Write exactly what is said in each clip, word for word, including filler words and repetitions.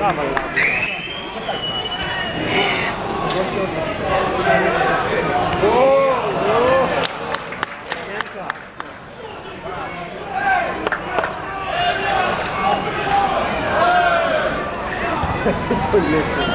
To jeszcze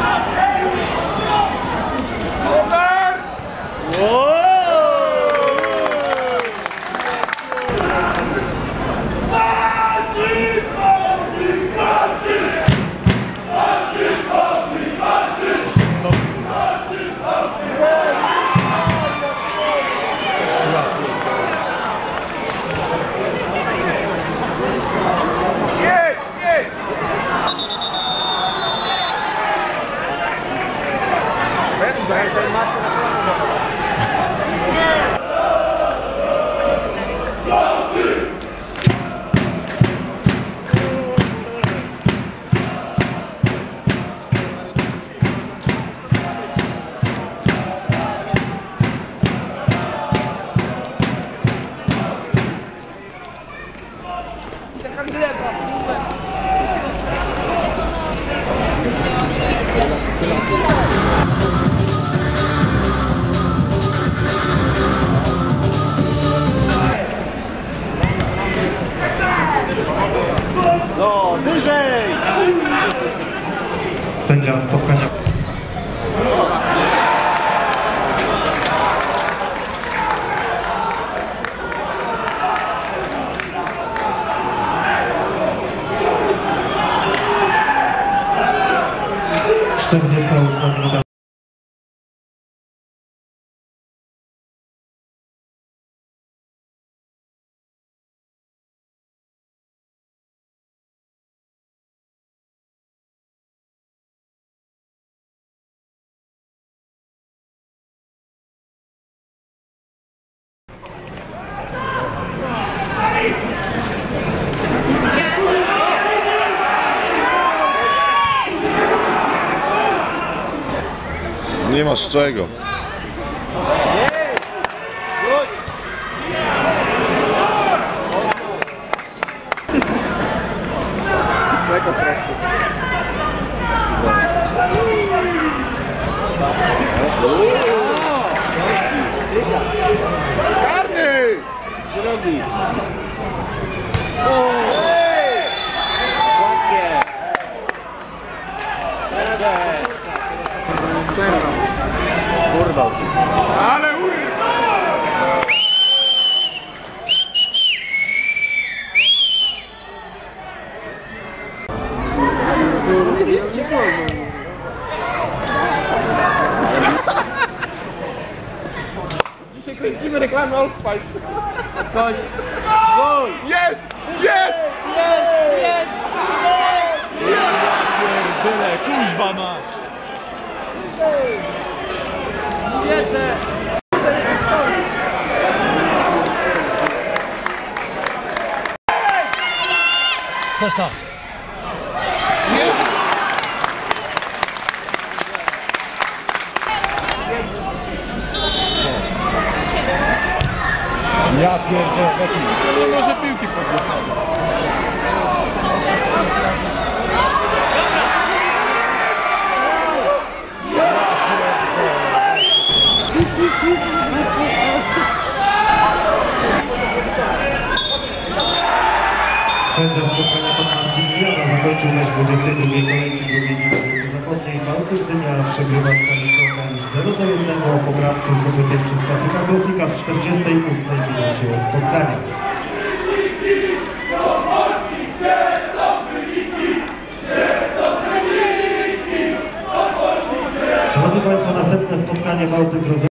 no, wyżej! Sędzia spotkania. czterdziesta ósma minuta. Nie masz czego. Karny! Co robi? Ładnie! Urwał. Ale urwał! Dzisiaj kręcimy reklamę Old Spice. Koniec. Jest! Jest! Jest! Jest! Ja pierdolę, kuźba ma! Wiedzę! Coś tam! Ja pierdzielę, nie może piłki podnieść. Sędzia spotkania pan Marcin Jana zakończył mecz dwudziestej drugiej kolejki drugiej ligi zachodniej. Bałtyk Gdynia przegrywa z Kalisą już zero do jednego po bramce zdobytej przez Patryka Gofika w czterdziestej ósmej minucie spotkania. Szanowni Państwo, następne spotkanie Bałtyk roz